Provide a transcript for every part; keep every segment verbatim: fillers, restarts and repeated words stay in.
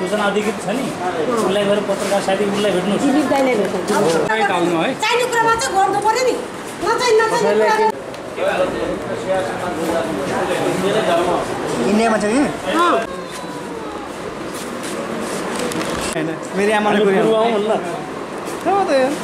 सूचना अधिकृत छ नि उसलाई गएर पत्रकार साथी उसलाई भेट्नुहोस् दिलीप दाइले भेट्नुहुन्छ है चाहिने कुरामा चाहिँ गर्नु पर्यो नि नचाहिने नचाहिने इन्डियामा छ कि हैन मेरो आमाले गयो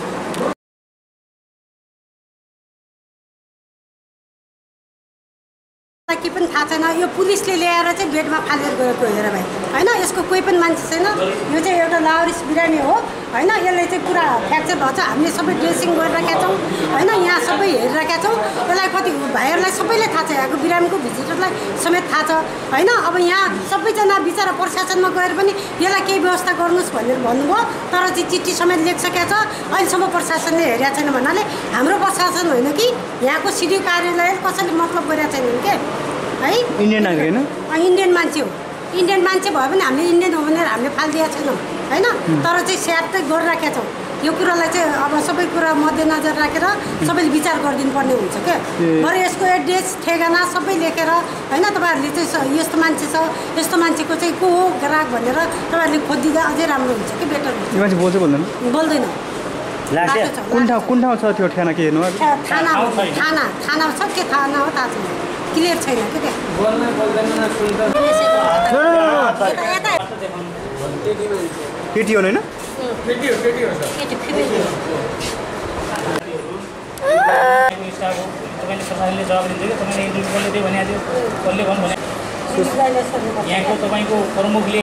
के पनि थाहा छैन यो पुलिसले ल्याएर चाहिँ बेडमा फालेर गएको हेर भाइ हैन यसको कोही पनि मान्छे छैन यो चाहिँ एउटा लाहौरिस बिरामी हो हैन यसले चाहिँ पुरा फ्र्याक्चर भएको छ हामीले सबै ड्रेसिङ गरिराखेका छौँ हैन यहाँ सबै हेरिराखेका छौँ यसलाई कति भाइहरूलाई सबैले थाहा छ यहाँको बिरामीको भिजिटरलाई समेत थाहा छ हैन अब यहाँ सबैजना बिचरा प्रशासनमा गएर पनि यसलाई केही व्यवस्था गर्नुहोस् भनेर भन्नुभयो तर चाहिँ चिठी समेत लेखिसकेको छ अहिलेसम्म प्रशासनले हेरेका छैन भन्नाले हाम्रो प्रशासन होइन कि यहाँको सिडिओ कार्यालय कसैले मतलब गरेका छैनन् के है इन्डियन हैन इन्डियन मान्छे हो इन्डियन मान्छे भयो भने हामीले इन्डियन हो भनेर हामीले फालिदिएका छैनौँ हैन तर चाहिँ स्याहार चाहिँ गरिराखेका छौँ यो कुरालाई चाहिँ अब सबै कुरा मध्यनजर राखेर सबैले विचार गरिदिनु पर्ने हुन्छ क्या बरु यसको एड्रेस ठेगाना सबै लेखेर हैन तपाईँहरूले चाहिँ यस्तो मान्छे छ यस्तो मान्छेको चाहिँ को हो ग्राहक भनेर तपाईँहरूले खोजिदिँदा अझै राम्रो हुन्छ कि बेटर हुन्छ यो मान्छे बोल्छ बोल्दैन बोल्दैन कुन ठाउँ कुन ठाउँ छ त्यो ठेगाना के हेर्नु थाना थाना थाना छ के थाना हो थाहा छैन क्लियर छैन के त्यहाँ केटी हो हैन केटी हो केटी हो सर तपाईँले सरकारले जवाब दिन्छ कि तपाईँले इन्टरभ्यू कसले दियो भने आज कसले भन्नु भने यहाँको तपाईँको प्रमुखले